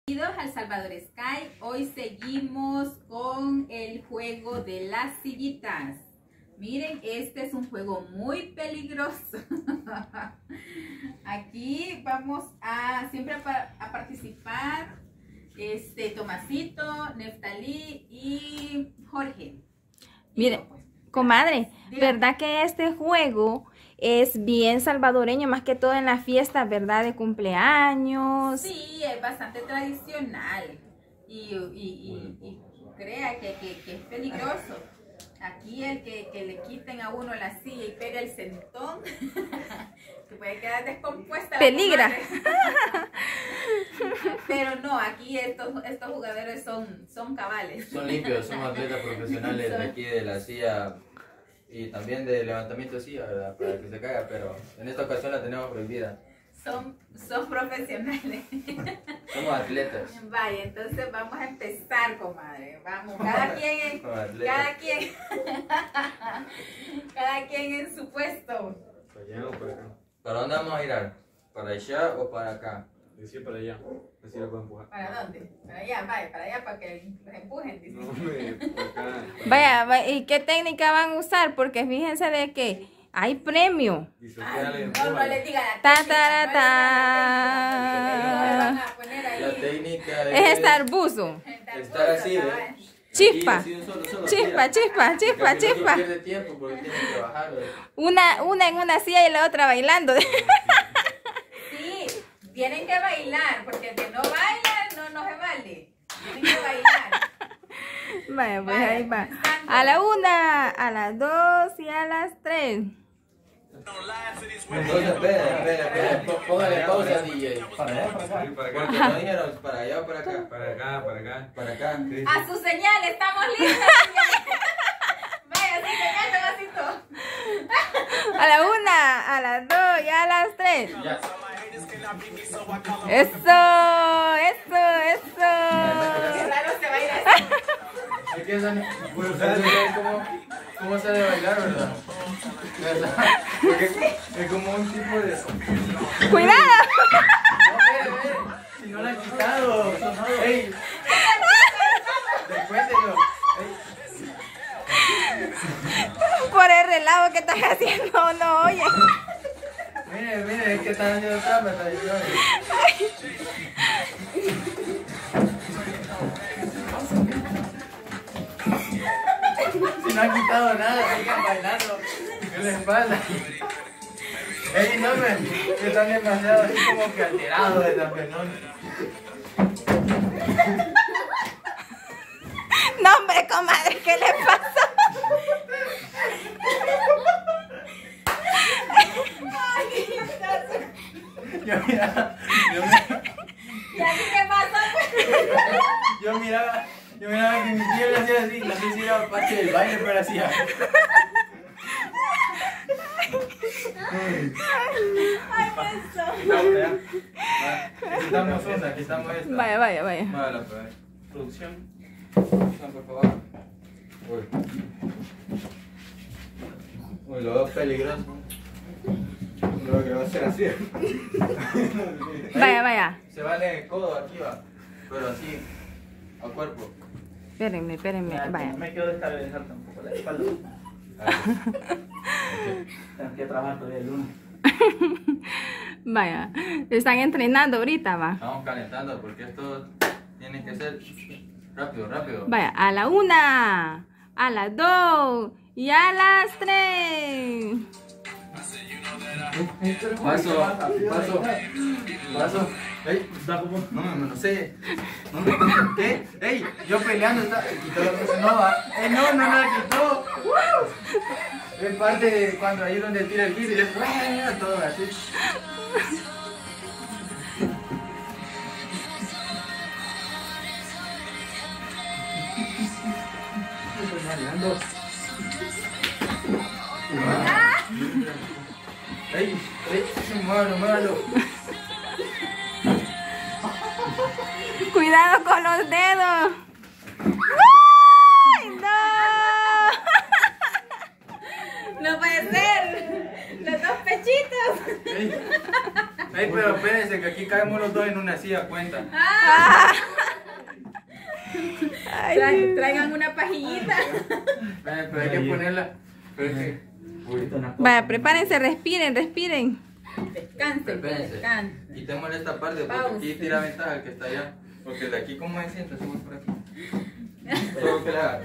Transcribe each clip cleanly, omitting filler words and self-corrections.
Bienvenidos al Salvador Sky. Hoy seguimos con el juego de las sillitas. Miren, este es un juego muy peligroso. Aquí vamos a siempre a participar Tomasito, Neftalí y Jorge. Mire, comadre, ¿verdad que este juego es bien salvadoreño, más que todo en las fiestas, ¿verdad? De cumpleaños. Sí, es bastante tradicional y crea que es peligroso. Aquí el que le quiten a uno la silla y pega el sentón, que puede quedar descompuesta. Peligra. Pero no, aquí estos jugadores son cabales. Son limpios, son atletas profesionales de aquí de la silla. Y también de levantamiento de silla, ¿verdad? Para que se caiga, pero en esta ocasión la tenemos prohibida. Son profesionales. Somos atletas. Vaya, entonces vamos a empezar, comadre. Vamos, cada quien en su puesto. ¿Para dónde vamos a ir? ¿Para allá o para acá? Decía para allá. Así lo puedo empujar. ¿Para dónde? Para allá, vaya, para allá para que los empujen. Dice. No, por acá. Vaya, ¿y qué técnica van a usar? Porque fíjense de que hay premio. No le digan la Ta, técnica. ta, ta. No le van a poner ahí. La técnica Es estar buzo. estar así, ¿eh? Chispa. Aquí, así, solo, Chispa, tira. chispa, chispa, Porque chispa. no pierde tiempo porque tiene que bajar, ¿eh? Una en una silla y la otra bailando. Sí, tienen que bailar, porque el que no baila no se vale. Tienen que bailar. Vaya, pues Vaya, ahí va. comenzando. A la 1, a las 2 y a las 3. Entonces, espera. Póngale pausa, DJ. Para allá, para acá. Para acá. Porque no dijeron para allá o para acá. Para acá, para acá. Para acá. A su señal, estamos listos. Vaya, sí, señal, Tomasito. A la 1, a las 2 y a las 3. Ya. Eso. Qué raro se baila así. Es que cómo se debe bailar, ¿verdad? Porque es como un tipo de... ¡Cuidado! No, ve, si no la han quitado. ¡Ey! Descuéntelo. Por el relajo que estás haciendo, no oye. Mire, es que están haciendo trampa, tradiciones. Si no han quitado nada, sigan bailando. ¿Qué les pasa? Ey, no que están demasiado así como que alterados de la penón. No, hombre, comadre, ¿qué le pasa? ¿Y a ti qué pasó? Yo miraba que mi tío le hacía así, la sé si era parte del baile, pero hacía. Ay, eso. Quitamos esa, quitamos esta. Vaya. Mágala, pues. Producción. Por favor. Uy, lo veo peligroso. Lo que va a ser así. Vaya. Se vale el codo, aquí va. Pero así, al cuerpo. Espérenme, vaya. No me quiero descabezar tampoco la espalda. Tengo que trabajar todavía el lunes. Vaya. Están entrenando ahorita, va. Estamos calentando porque esto tiene que ser rápido. Vaya, a la 1, a las 2 y a las 3. Paso. Ey, no sé. ¿Qué? Ey, yo peleando está. Quitó la cosa. No, va. No la quitó. Es parte de cuando ahí donde tira el piso y después todo así. Ey, muévalo. Cuidado con los dedos. ¡Ay, no! No puede ser. Los dos pechitos. Ey, Ey, pero espérense que aquí caemos los dos en una silla, cuenta. Ay, Traigan una pajillita. Pero hay que ponerla. Pero es que. vaya, prepárense, respiren, respiren. Descansen, Espérense. descansen. Quitémosle esta parte porque Pausa. aquí tira ventaja que está allá. Porque de aquí, ¿cómo se siente? Subimos por aquí. Solo que la.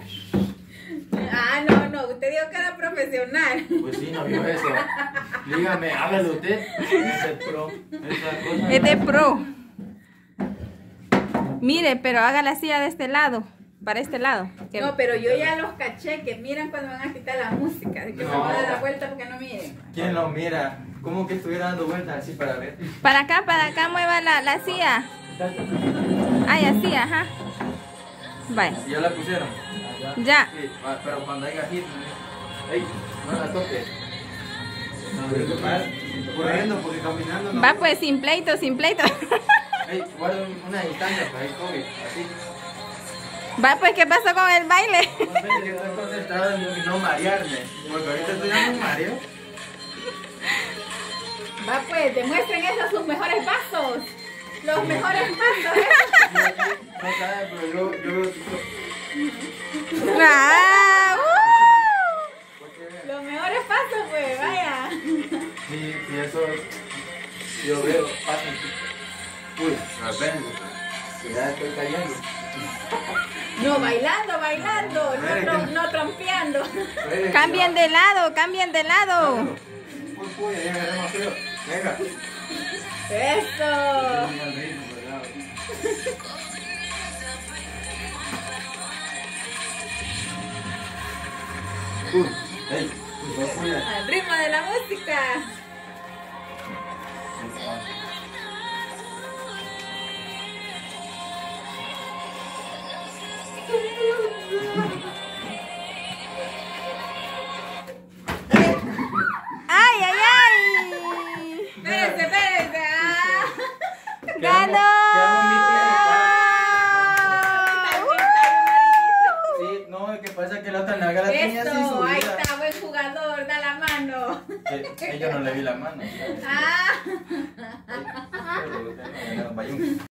No, usted dijo que era profesional. Pues sí, no vio eso. Dígame, hágalo usted. Ese pro. Esa cosa. Es de pro. Mire, pero haga la silla de este lado, para este lado. Que- No, pero yo ya los caché que miran cuando van a quitar la música. Así que No. me voy a dar la vuelta porque no miren. ¿Quién lo mira? ¿Cómo que estuviera dando vueltas así para ver? Para acá, mueva la silla. Ay, así, ajá. Vaya, ¿Ya la pusieron? ya. Sí, pero cuando haya hit, ey, no la toques. Corriendo, porque caminando no. Va pues, sin pleito, sin pleito. Ey, guarda una distancia para el COVID, así. Va pues, ¿qué pasó con el baile? Igualmente que estoy concentrado en no marearme, porque ahorita estoy dando un mareo. Va pues, demuestren esos sus mejores pasos. Los mejores pasos. No sabe, pero yo veo Ah, Los mejores pasos, pues, vaya. sí, eso yo veo, pasan. Uy, apenas, que ya estoy cayendo. No, bailando, no trompeando. Cambien de lado, cambien de lado. Uy, uy, ya me agarré más feo. Venga. Eso. Uy, ey, no cuida. Al ritmo de la música. Ay, ay, ay. Espérense. ¡Ganó! Sí, no, lo que pasa es que la otra nalga la tenía así Eso, ahí subida. está, buen jugador, da la mano. Yo no le vi la mano. Ah. Pero, vaya un-